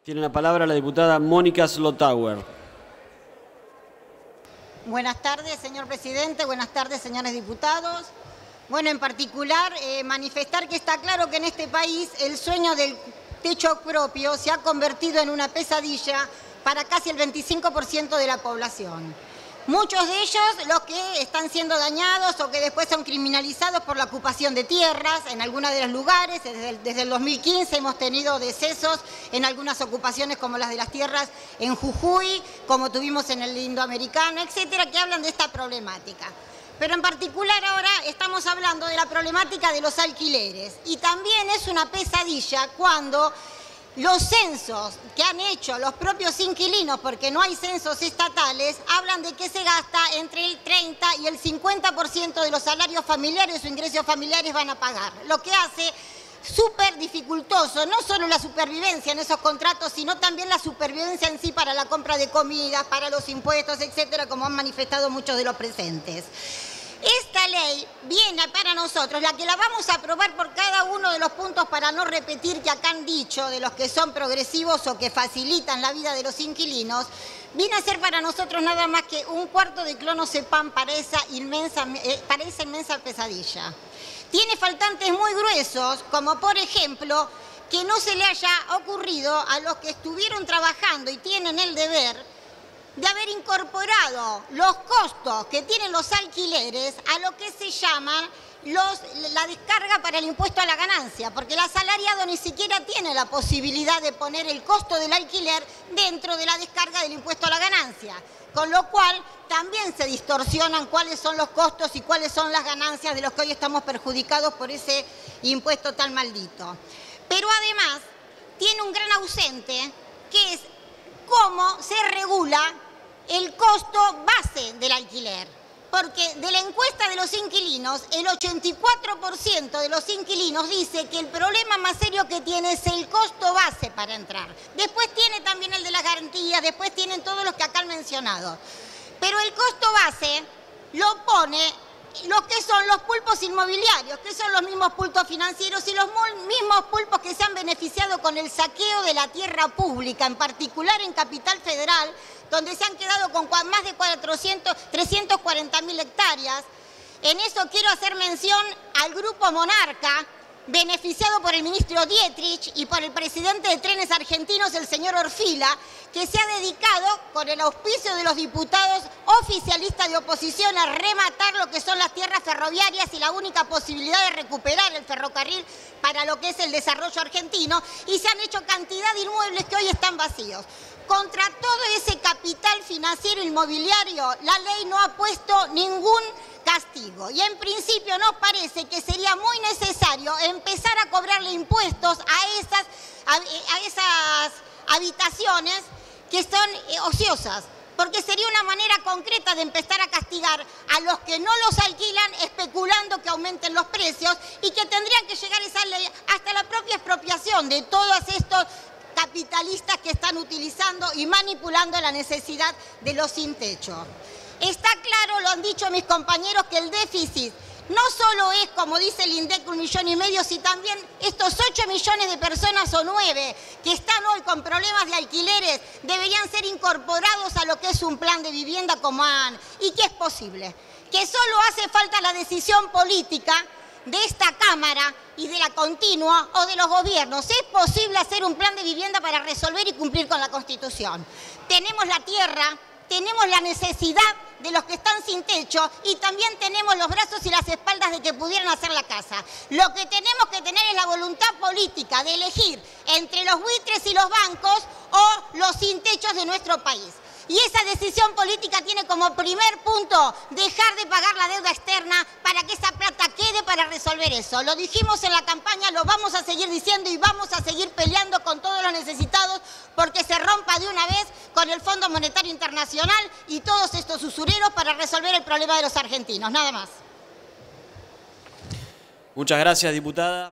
Tiene la palabra la diputada Mónica Slotauer. Buenas tardes, señor presidente. Buenas tardes, señores diputados. Bueno, en particular, manifestar que está claro que en este país el sueño del techo propio se ha convertido en una pesadilla para casi el 25% de la población. Muchos de ellos los que están siendo dañados o que después son criminalizados por la ocupación de tierras en algunos de los lugares. Desde el 2015 hemos tenido decesos en algunas ocupaciones como las de las tierras en Jujuy, como tuvimos en el Indoamericano, etcétera, que hablan de esta problemática. Pero en particular ahora estamos hablando de la problemática de los alquileres y también es una pesadilla cuando los censos que han hecho los propios inquilinos, porque no hay censos estatales, hablan de que se gasta entre el 30 y el 50% de los salarios familiares o ingresos familiares van a pagar, lo que hace súper dificultoso no solo la supervivencia en esos contratos, sino también la supervivencia en sí para la compra de comidas, para los impuestos, etcétera, como han manifestado muchos de los presentes. Esta ley viene para nosotros, la que la vamos a aprobar por cada uno de los puntos para no repetir que acá han dicho de los que son progresivos o que facilitan la vida de los inquilinos, viene a ser para nosotros nada más que un cuarto de clonazepam para esa inmensa pesadilla. Tiene faltantes muy gruesos, como por ejemplo que no se le haya ocurrido a los que estuvieron trabajando y tienen el deber de haber incorporado los costos que tienen los alquileres a lo que se llaman la descarga para el impuesto a la ganancia, porque el asalariado ni siquiera tiene la posibilidad de poner el costo del alquiler dentro de la descarga del impuesto a la ganancia, con lo cual también se distorsionan cuáles son los costos y cuáles son las ganancias de los que hoy estamos perjudicados por ese impuesto tan maldito. Pero además tiene un gran ausente, que es cómo se regula el costo base del alquiler. Porque de la encuesta de los inquilinos, el 84% de los inquilinos dice que el problema más serio que tiene es el costo base para entrar. Después tiene también el de las garantías, después tienen todos los que acá han mencionado. Pero el costo base lo pone lo que son los pulpos inmobiliarios, que son los mismos pulpos financieros y los mismos pulpos que se han beneficiado con el saqueo de la tierra pública, en particular en Capital Federal, donde se han quedado con más de 340.000 hectáreas. En eso quiero hacer mención al Grupo Monarca, beneficiado por el ministro Dietrich y por el presidente de Trenes Argentinos, el señor Orfila, que se ha dedicado, con el auspicio de los diputados oficialistas de oposición, a rematar lo que son las tierras ferroviarias y la única posibilidad de recuperar el ferrocarril para lo que es el desarrollo argentino, y se han hecho cantidad de inmuebles que hoy están vacíos. Contra todo ese capital financiero inmobiliario, la ley no ha puesto ningún castigo. Y en principio nos parece que sería muy necesario empezar a cobrarle impuestos a esas habitaciones que son ociosas, porque sería una manera concreta de empezar a castigar a los que no los alquilan especulando que aumenten los precios, y que tendrían que llegar esa ley hasta la propia expropiación de todos estos capitalistas que están utilizando y manipulando la necesidad de los sin techo. Está claro, lo han dicho mis compañeros, que el déficit no solo es, como dice el INDEC, 1,5 millones, sino también estos 8 millones de personas o 9 que están hoy con problemas de alquileres deberían ser incorporados a lo que es un plan de vivienda y que es posible, que solo hace falta la decisión política de esta Cámara y de la continua o de los gobiernos. Es posible hacer un plan de vivienda para resolver y cumplir con la Constitución. Tenemos la tierra, tenemos la necesidad de los que están sin techo y también tenemos los brazos y las espaldas de que pudieran hacer la casa. Lo que tenemos que tener es la voluntad política de elegir entre los buitres y los bancos o los sin techos de nuestro país. Y esa decisión política tiene como primer punto dejar de pagar la deuda externa para que esa plata quede para resolver eso. Lo dijimos en la campaña, lo vamos a seguir diciendo y vamos a seguir peleando con todos los necesitados porque se rompa de una vez con el Fondo Monetario Internacional y todos estos usureros para resolver el problema de los argentinos. Nada más. Muchas gracias, diputada.